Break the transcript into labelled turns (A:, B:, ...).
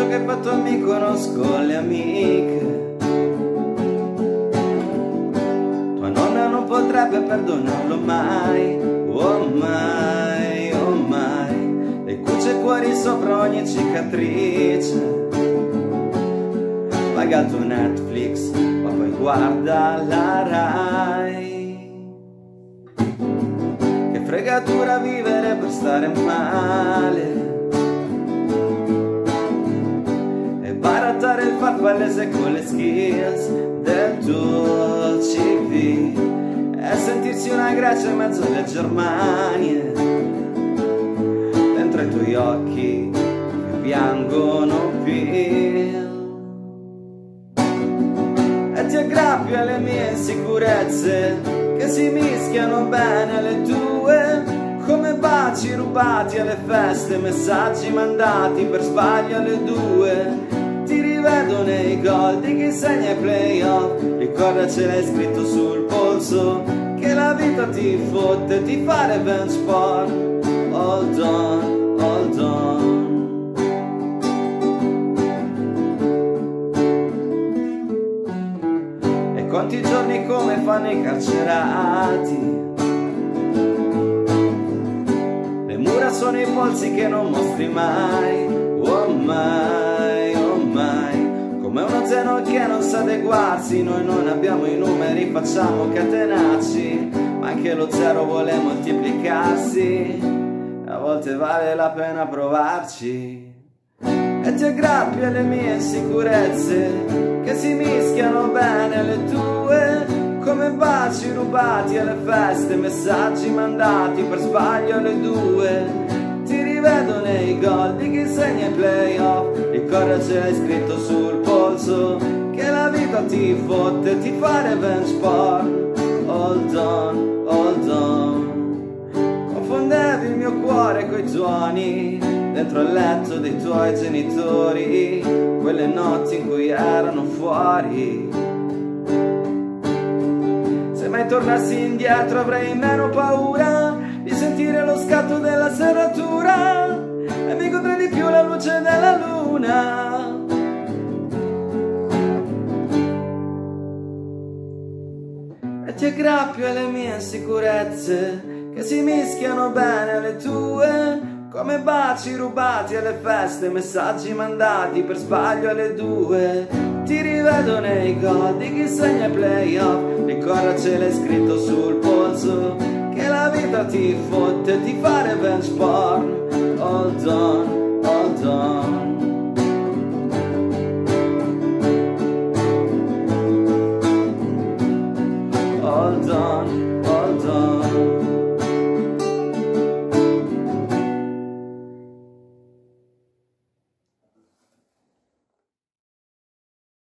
A: che hai fatto mi conosco le amiche. Tua nonna non potrebbe perdonarlo mai, oh mai, oh mai. Le cuce cuori sopra ogni cicatrice. Paga il tuo Netflix, ma poi guarda la Rai. Che fregatura vivere per stare male e barattare il farfallese con le skills del tuo CV e sentirsi una Grecia in mezzo alle Germanie, dentro i tuoi occhi che piangono più. E ti aggrappi alle mie insicurezze che si mischiano bene alle tue, come baci rubati alle feste, messaggi mandati per sbaglio alle 2. Ti rivedo nei gol di chi segna i playoff, ricorda ce l'hai scritto sul polso, che la vita ti fotte, ti fa revenge porn. Hold on, hold on. Conti i giorni come fanno i carcerati. Le mura sono i polsi che non mostri mai, oh mai, oh mai. Come uno zero che non sa adeguarsi, noi non abbiamo i numeri, facciamo catenacci, ma anche lo zero vuole moltiplicarsi, a volte vale la pena provarci. E ti aggrappi alle mie insicurezze che si mischiano bene alle tue, come baci rubati alle feste, messaggi mandati per sbaglio alle 2. Ti rivedo nei gol di chi segna i playoff, ricorda ce l'hai scritto sul polso, che la vita ti fotte, ti fa revenge porn. Hold on, hold on. Confondevi il mio cuore coi tuoni dentro il letto dei tuoi genitori, quelle notti in cui erano fuori. Se mai tornassi indietro avrei meno paura di sentire lo scatto della serratura e mi godrei di più la luce della luna. E ti aggrappi alle mie insicurezze che si mischiano bene alle tue, come baci rubati alle feste, messaggi mandati per sbaglio alle 2. Ti rivedo nei gol di chi segna i playoff, ricorda ce l'hai scritto sul polso, che la vita ti fotte, ti fa revenge porn. Hold on.